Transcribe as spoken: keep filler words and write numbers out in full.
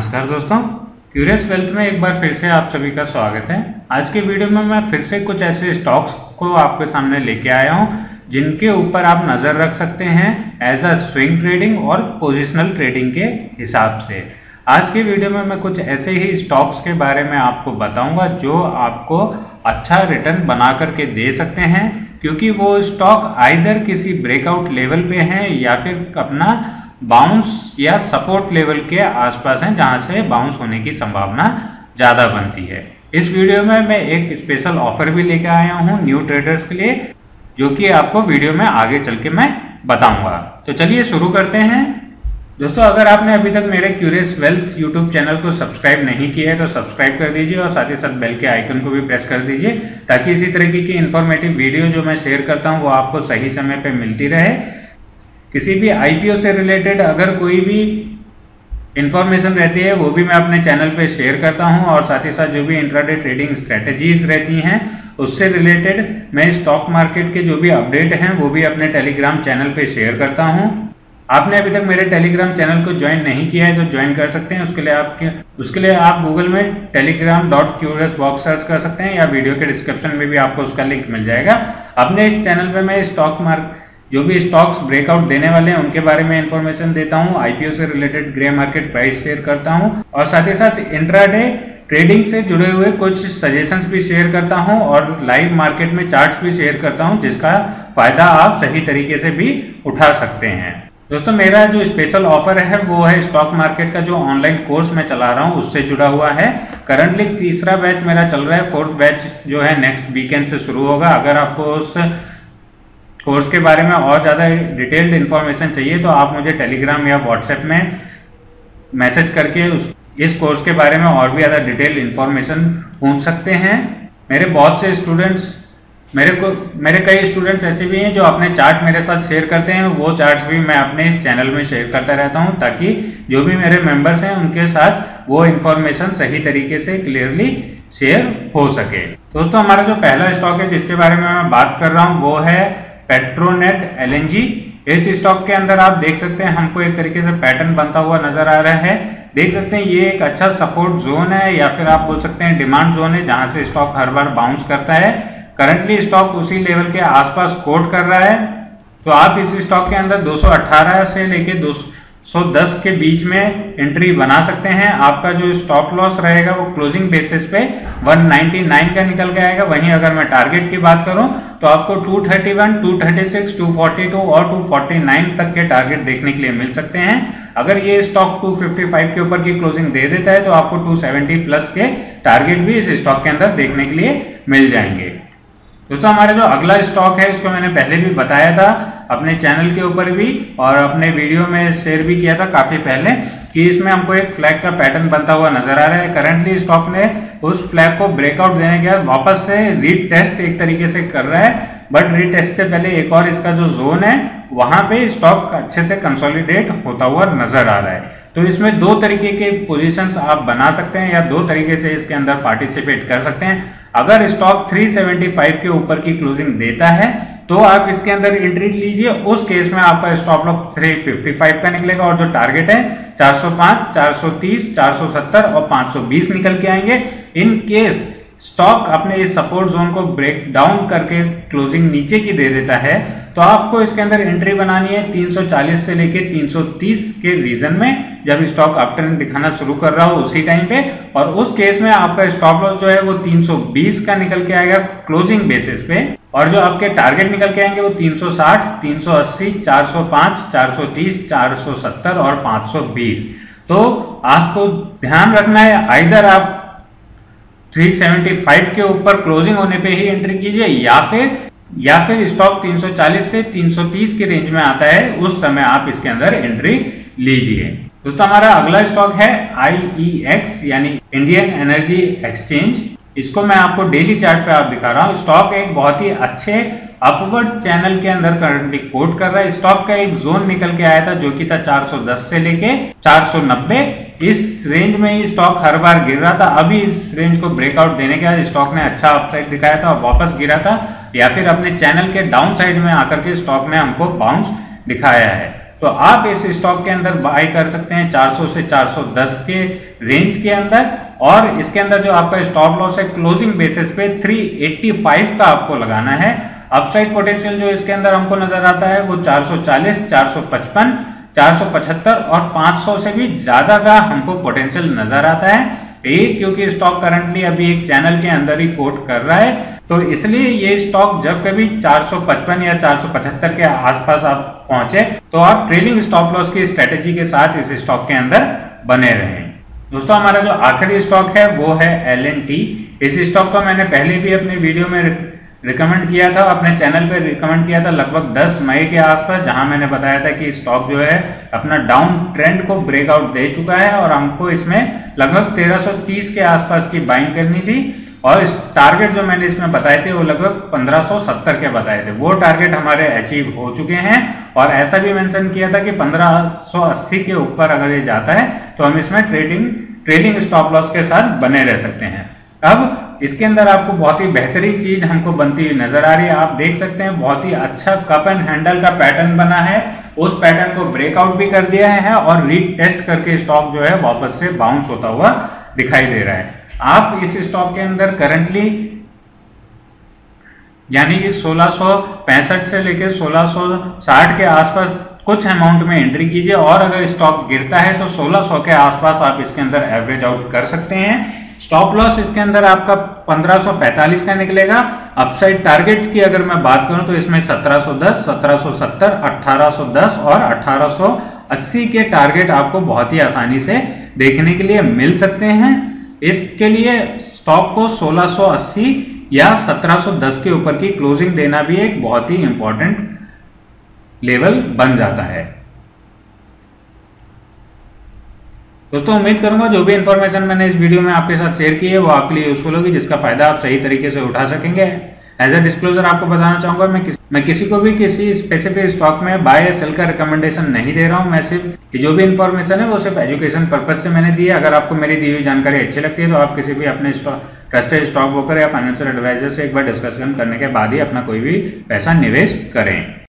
नमस्कार दोस्तों, curious wealth में एक बार फिर से आप सभी का स्वागत है। आज के वीडियो में मैं फिर से कुछ ऐसे स्टॉक्स को आपके सामने लेके आया हूं जिनके ऊपर आप नज़र रख सकते हैं एज अ स्विंग ट्रेडिंग और पोजिशनल ट्रेडिंग के हिसाब से। आज के वीडियो में मैं कुछ ऐसे ही स्टॉक्स के बारे में आपको बताऊंगा जो आपको अच्छा रिटर्न बना करके दे सकते हैं, क्योंकि वो स्टॉक आइदर किसी ब्रेकआउट लेवल पे हैं या फिर अपना बाउंस या सपोर्ट लेवल के आसपास हैं, जहां से बाउंस होने की संभावना ज़्यादा बनती है। इस वीडियो में मैं एक स्पेशल ऑफर भी लेकर आया हूं न्यू ट्रेडर्स के लिए, जो कि आपको वीडियो में आगे चल के मैं बताऊंगा। तो चलिए शुरू करते हैं। दोस्तों, अगर आपने अभी तक मेरे क्यूरियस वेल्थ यूट्यूब चैनल को सब्सक्राइब नहीं किया है तो सब्सक्राइब कर दीजिए और साथ ही साथ बेल के आइकन को भी प्रेस कर दीजिए, ताकि इसी तरीके की इन्फॉर्मेटिव वीडियो जो मैं शेयर करता हूँ वो आपको सही समय पर मिलती रहे। किसी भी आईपीओ से रिलेटेड अगर कोई भी इंफॉर्मेशन रहती है वो भी मैं अपने चैनल पे शेयर करता हूं, और साथ ही साथ जो भी इंट्राडे ट्रेडिंग स्ट्रेटजीज रहती हैं उससे रिलेटेड मैं स्टॉक मार्केट के जो भी अपडेट हैं वो भी अपने टेलीग्राम चैनल पे शेयर करता हूं। आपने अभी तक मेरे टेलीग्राम चैनल को ज्वाइन नहीं किया है तो ज्वाइन कर सकते हैं। उसके लिए आपके उसके लिए आप गूगल में telegram dot curious box search कर सकते हैं, या वीडियो के डिस्क्रिप्शन में भी आपको उसका लिंक मिल जाएगा। अपने इस चैनल पर मैं स्टॉक मार्केट जो भी स्टॉक्स ब्रेकआउट देने वाले हैं उनके बारे में इंफॉर्मेशन देता हूं, आईपीओ से related grey market price share करता हूं, और साथ ही साथ इंट्राडे ट्रेडिंग से जुड़े हुए कुछ सजेशंस भी शेयर करता हूं, और लाइव मार्केट में चार्ट्स भी शेयर करता हूं, जिसका फायदा आप सही तरीके से भी उठा सकते हैं। दोस्तों, मेरा जो स्पेशल ऑफर है वो है स्टॉक मार्केट का जो ऑनलाइन कोर्स मैं चला रहा हूँ उससे जुड़ा हुआ है। करंटली तीसरा बैच मेरा चल रहा है, फोर्थ बैच जो है नेक्स्ट वीकेंड से शुरू होगा। अगर आपको उस कोर्स के बारे में और ज़्यादा डिटेल्ड इन्फॉर्मेशन चाहिए तो आप मुझे टेलीग्राम या व्हाट्सएप में मैसेज करके उस इस कोर्स के बारे में और भी ज़्यादा डिटेल्ड इन्फॉर्मेशन पूछ सकते हैं। मेरे बहुत से स्टूडेंट्स मेरे को मेरे कई स्टूडेंट्स ऐसे भी हैं जो अपने चार्ट मेरे साथ शेयर करते हैं, वो चार्ट्स भी मैं अपने इस चैनल में शेयर करता रहता हूं, ताकि जो भी मेरे मेंबर्स हैं उनके साथ वो इन्फॉर्मेशन सही तरीके से क्लियरली शेयर हो सके। दोस्तों, हमारा जो पहला स्टॉक है जिसके बारे में मैं बात कर रहा हूँ वो है पेट्रोनेट एलएनजी। इस स्टॉक के अंदर आप देख सकते हैं हमको एक तरीके से पैटर्न बनता हुआ नजर आ रहा है। देख सकते हैं ये एक अच्छा सपोर्ट जोन है, या फिर आप बोल सकते हैं डिमांड जोन है, जहां से स्टॉक हर बार बाउंस करता है। करंटली स्टॉक उसी लेवल के आसपास कोट कर रहा है, तो आप इस स्टॉक के अंदर दो सौ अठारह से लेके दो सौ दस के बीच में एंट्री बना सकते हैं। आपका जो स्टॉप लॉस रहेगा वो क्लोजिंग बेसिस पे एक सौ निन्यानवे का निकल के आएगा। वहीं अगर मैं टारगेट की बात करूं तो आपको दो सौ इकतीस, दो सौ छत्तीस, दो सौ बयालीस और दो सौ उनचास तक के टारगेट देखने के लिए मिल सकते हैं। अगर ये स्टॉक दो सौ पचपन के ऊपर की क्लोजिंग दे देता है तो आपको दो सौ सत्तर प्लस के टारगेट भी इस स्टॉक के अंदर देखने के लिए मिल जाएंगे। दोस्तों, हमारा जो अगला स्टॉक है इसको मैंने पहले भी बताया था अपने चैनल के ऊपर भी, और अपने वीडियो में शेयर भी किया था काफी पहले, कि इसमें हमको एक फ्लैग का पैटर्न बनता हुआ नजर आ रहा है। करंटली स्टॉक ने उस फ्लैग को ब्रेकआउट देने के बाद वापस से रीटेस्ट एक तरीके से कर रहा है, बट रीटेस्ट से पहले एक और इसका जो जोन है वहां पे स्टॉक अच्छे से कंसोलिडेट होता हुआ नजर आ रहा है। तो इसमें दो तरीके के पोजीशंस आप बना सकते हैं, या दो तरीके से इसके अंदर पार्टिसिपेट कर सकते हैं। अगर स्टॉक तीन सौ पचहत्तर के ऊपर की क्लोजिंग देता है तो आप इसके अंदर एंट्री लीजिए, उस केस में आपका स्टॉप लॉस तीन सौ पचपन का निकलेगा, और जो टारगेट है चार सौ पाँच, चार सौ तीस, चार सौ सत्तर और पाँच सौ बीस निकल के आएंगे। इन केस स्टॉक अपने इस सपोर्ट जोन को ब्रेक डाउन करके क्लोजिंग नीचे की दे देता है तो आपको इसके अंदर एंट्री बनानी है तीन सौ चालीस से लेके तीन सौ तीस के रीजन में, जब स्टॉक अपट्रेंड दिखाना शुरू कर रहा हो उसी टाइम पे, और उस केस में आपका स्टॉप लॉस जो है वो तीन सौ बीस का निकल के आएगा क्लोजिंग बेसिस पे, और जो आपके टारगेट निकल के आएंगे वो तीन सौ साठ, तीन सौ अस्सी, चार सौ पाँच, चार सौ तीस, चार सौ सत्तर और पाँच सौ बीस। तो आपको ध्यान रखना है, आइदर आप तीन सौ पचहत्तर के ऊपर क्लोजिंग होने पे ही एंट्री कीजिए, या फिर या फिर स्टॉक तीन सौ चालीस से तीन सौ तीस के रेंज में आता है उस समय आप इसके अंदर एंट्री लीजिए। दोस्तों, हमारा अगला स्टॉक है आई ई एक्स यानी इंडियन एनर्जी एक्सचेंज। इसको मैं आपको डेली चार्ट पे आप दिखा रहा हूँ। स्टॉक एक बहुत ही अच्छे अपवर्ड चैनल के अंदर करंटली कोट कर रहा है। स्टॉक का एक जोन निकल के आया था जो कि था चार सौ दस से लेके चार सौ नब्बे। इस रेंज में ही स्टॉक हर बार गिर रहा था। अभी इस रेंज को ब्रेकआउट देने के बाद स्टॉक ने अच्छा अपसाइड दिखाया था और वापस गिरा था, या फिर अपने चैनल के डाउन साइड में आकर के स्टॉक ने हमको बाउंस दिखाया है। तो आप इस स्टॉक के अंदर बाय कर सकते हैं चार सौ से चार सौ दस के रेंज के अंदर, और इसके अंदर जो आपका स्टॉप लॉस है क्लोजिंग बेसिस पे तीन सौ पचासी का आपको लगाना है। अपसाइड पोटेंशियल जो इसके अंदर हमको नजर आता है वो चार सौ चालीस, चार सौ पचपन, चार सौ पचहत्तर और पाँच सौ से भी ज्यादा का हमको पोटेंशियल नजर आता है। एक क्योंकि स्टॉक करंटली अभी एक चैनल के अंदर ही कोट कर रहा है, तो इसलिए ये स्टॉक जब कभी चार सौ पचपन या चार सौ पचहत्तर के आसपास आप पहुंचे तो आप ट्रेलिंग स्टॉप लॉस की स्ट्रेटेजी के साथ इस स्टॉक के अंदर बने रहें। दोस्तों, हमारा जो आखिरी स्टॉक है वो है एल एंड टी। इस स्टॉक को मैंने पहले भी अपने वीडियो में रिकमेंड किया था, अपने चैनल पे रिकमेंड किया था लगभग दस मई के आसपास, जहां मैंने बताया था कि स्टॉक जो है अपना डाउन ट्रेंड को ब्रेकआउट दे चुका है और हमको इसमें लगभग तेरह सौ तीस के आसपास की बाइंग करनी थी, और इस टारगेट जो मैंने इसमें बताए थे वो लगभग पंद्रह सौ सत्तर के बताए थे। वो टारगेट हमारे अचीव हो चुके हैं, और ऐसा भी मेंशन किया था कि पंद्रह सौ अस्सी के ऊपर अगर ये जाता है तो हम इसमें ट्रेडिंग ट्रेडिंग स्टॉप लॉस के साथ बने रह सकते हैं। अब इसके अंदर आपको बहुत ही बेहतरीन चीज हमको बनती हुई नजर आ रही है। आप देख सकते हैं बहुत ही अच्छा कप एंड हैंडल का पैटर्न बना है, उस पैटर्न को ब्रेकआउट भी कर दिया है और रीटेस्ट करके स्टॉक जो है वापस से बाउंस होता हुआ दिखाई दे रहा है। आप इस स्टॉक के अंदर करंटली यानी कि सोलह सौ पैंसठ से लेकर सोलह सौ साठ के आसपास कुछ अमाउंट में एंट्री कीजिए, और अगर स्टॉक गिरता है तो सोलह सौ के आसपास आप इसके अंदर एवरेज आउट कर सकते हैं। स्टॉप लॉस इसके अंदर आपका पंद्रह सौ पैंतालीस का निकलेगा। अपसाइड टारगेट्स की अगर मैं बात करूं तो इसमें सत्रह सौ दस, सत्रह सौ सत्तर, अठारह सौ दस और अठारह सौ अस्सी के टारगेट आपको बहुत ही आसानी से देखने के लिए मिल सकते हैं। इसके लिए स्टॉक को सोलह सौ अस्सी या सत्रह सौ दस के ऊपर की क्लोजिंग देना भी एक बहुत ही इंपॉर्टेंट लेवल बन जाता है। दोस्तों, उम्मीद करूंगा जो भी इंफॉर्मेशन मैंने इस वीडियो में आपके साथ शेयर की है वो आपके लिए यूजफुल होगी, जिसका फायदा आप सही तरीके से उठा सकेंगे। एज अ डिस्क्लोजर आपको बताना चाहूंगा, मैं किस, मैं किसी को भी किसी स्पेसिफिक स्टॉक में बाय या सेल का रिकमेंडेशन नहीं दे रहा हूं। मैं सिर्फ जो भी इंफॉर्मेशन है वो सिर्फ एजुकेशन पर्पज से मैंने दी है। अगर आपको मेरी दी हुई जानकारी अच्छी लगती है तो आप किसी भी अपने ट्रस्टेड स्टॉक ब्रोकर या फाइनेंशियल एडवाइजर से एक बार डिस्कशन करने के बाद ही अपना कोई भी पैसा निवेश करें।